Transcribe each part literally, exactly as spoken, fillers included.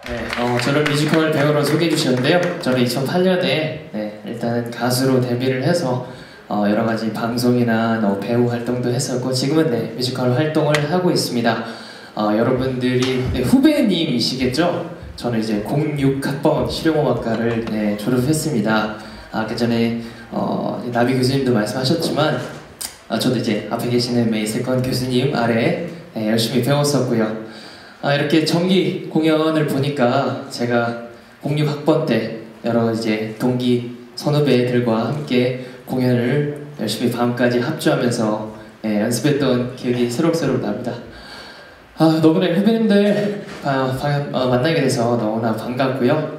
네, 어, 저를 뮤지컬 배우로 소개해 주셨는데요. 저는 이천팔 년에 네, 일단은 가수로 데뷔를 해서 어, 여러 가지 방송이나 어, 배우 활동도 했었고 지금은 네, 뮤지컬 활동을 하고 있습니다. 어, 여러분들이 네, 후배님이시겠죠? 저는 이제 공육 학번 실용음악과를 네, 졸업했습니다. 아, 그 전에 어, 나비 교수님도 말씀하셨지만 아, 저도 이제 앞에 계시는 메이세컨 교수님 아래 네, 열심히 배웠었고요. 아, 이렇게 정기 공연을 보니까 제가 공육 학번 때 여러 이제 동기 선후배들과 함께 공연을 열심히 밤까지 합주하면서 예, 연습했던 기억이 새록새록 납니다. 아, 너무나 후배님들 아, 어, 만나게 돼서 너무나 반갑고요.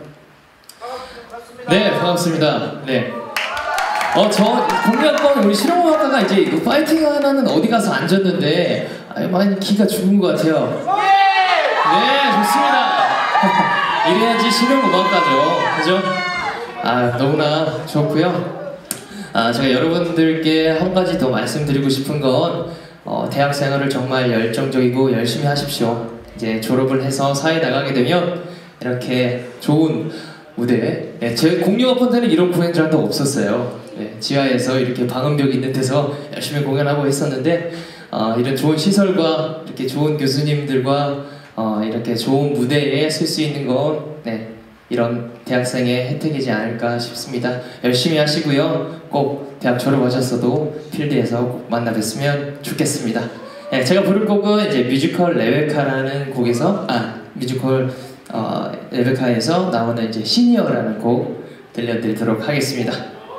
네, 반갑습니다. 네. 어, 저 공유학번 우리 실용음악과가 이제 이거 파이팅 하나는 어디 가서 앉았는데 아, 많이 기가 죽은 것 같아요. 네, 좋습니다. 이래야지 실용음악과죠, 그죠? 아, 너무나 좋고요. 아, 제가 여러분들께 한 가지 더 말씀드리고 싶은 건 어, 대학 생활을 정말 열정적이고 열심히 하십시오. 이제 졸업을 해서 사회 나가게 되면 이렇게 좋은 무대, 네, 제 공유학번 때는 이런 공연장도 없었어요. 네, 지하에서 이렇게 방음벽이 있는 데서 열심히 공연하고 있었는데 어, 이런 좋은 시설과 이렇게 좋은 교수님들과 어, 이렇게 좋은 무대에 설 수 있는 건 네, 이런 대학생의 혜택이지 않을까 싶습니다. 열심히 하시고요. 꼭 대학 졸업하셨어도 필드에서 꼭 만나 뵀으면 좋겠습니다. 네, 제가 부를 곡은 이제 뮤지컬 레베카라는 곡에서 아 뮤지컬 어, 레베카에서 나오는 이제 시니어라는 곡 들려드리도록 하겠습니다.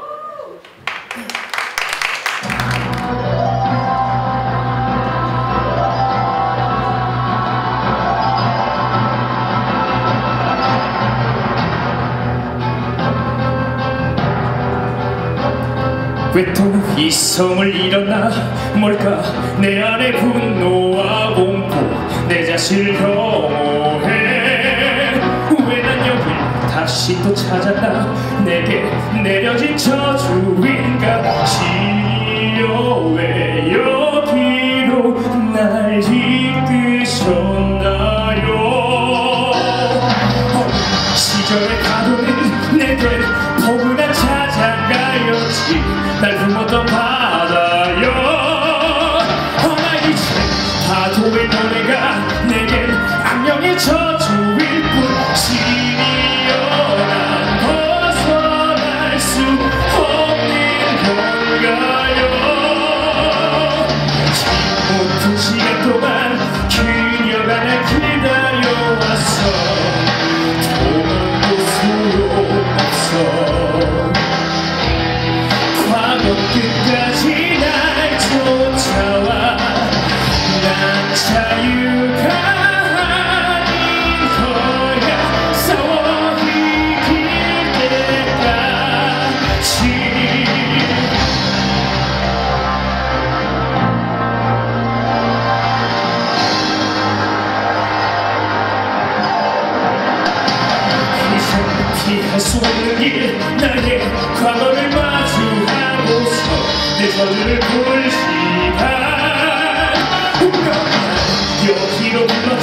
왜 또 이 성을 일어나 뭘까 내 안의 분노와 공포 내 자신을 혐오해 왜 난 여길 다시 또 찾았나 내게 내려진 저주인가 시여 왜 여기로 날 이끄셨나요 시절의 파도는 내겐 포근한 찾아가였지 날 품었던 바다여 허나 이제 파도의 노래가 내겐 악령의 저주일 뿐 시리여 난 벗어날 수 없는 건가요 모든 시간 동안 그녀가 날 기다려왔어 도망도 소용없어 끝까지 날 쫓아와 난 자유가 아닌 거야 싸워 이길 때까지 이제 피할 수 없는 길 나의 과거를 마주하고 내 저주를 볼 시간 여기로 불러